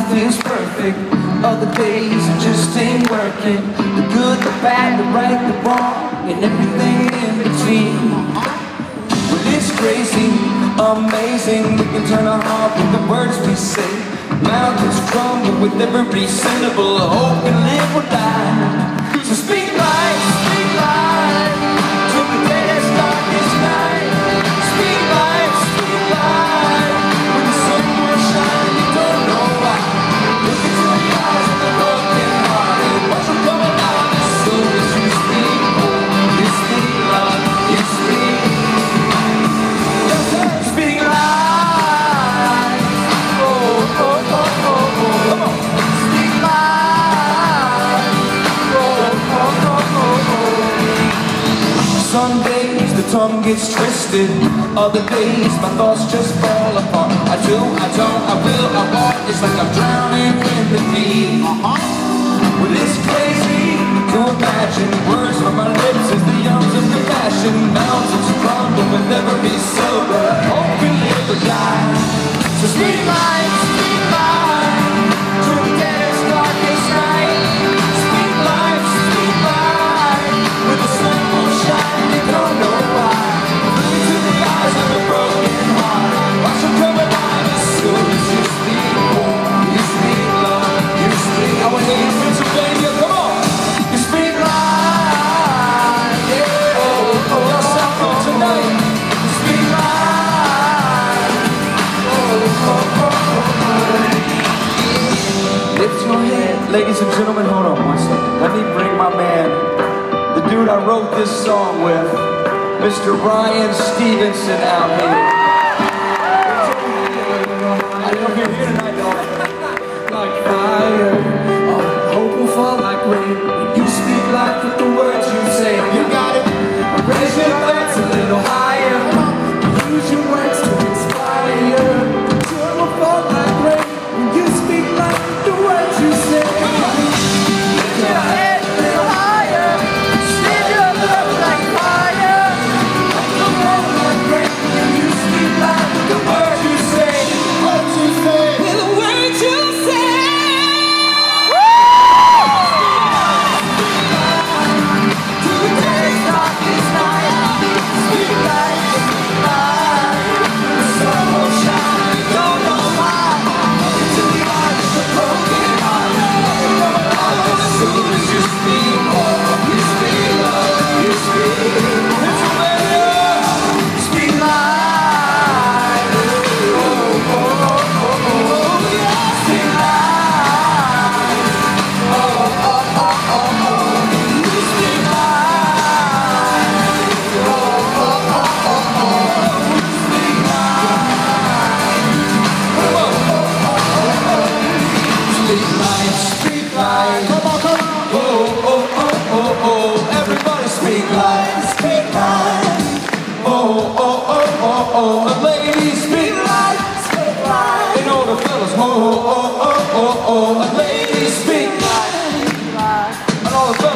feels perfect. Other days it just ain't working. The good, the bad, the right, the wrong, and everything in between. Well, it's crazy, amazing. We can turn our heart with the words we say. Mountains crumble with every syllable. Hope and live or die. So speak life, speak life to the deadest, darkest night. Speak life, speak life. When the sun will shine, you don't know why. Look into the eyes of the broken hearted. Watch them come alive as soon as you speak. You speak love, you speak. Yes, sir. Speak life. Oh, oh, oh, oh, oh. Come on. Speak life. Oh, oh, oh, oh, oh. Some days the tongue gets twisted. Other days my thoughts just fall apart. I do, I don't, I will, I won't. It's like I'm drowning in the deep. Well, it's crazy to imagine words from my lips as the arms of compassion. Mountains crumble with every syllable. Hope we live or die. So speak life, speak life to the deadest, darkest night. Speak life, speak life. When the sun will shine, you don't know why. Look into the eyes of a broken heart. Watch them come alive as soon as you speak. You speak love, you speak. I want to hear you, Pennsylvania, come on. You speak life, yeah. Oh, oh, y'all sound good tonight. You speak life. Oh, oh, oh, oh. Lift your head, ladies and gentlemen, hold on one second. Let me bring my man, the dude I wrote this song with, Mr. Ryan Stevenson out here. I don't know if you're here tonight, though. Like fire, hope will fall like rain. When you speak life with the words you say, you got it. Raise your lights a little higher. Use your words to inspire. Joy will fall like rain. When you speak life with the words you say. Lift your head a little higher. Send your love like fire. Will fall like rain. When you speak life with the words you say. Words you say. With the words you say.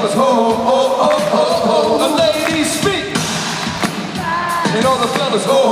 Oh,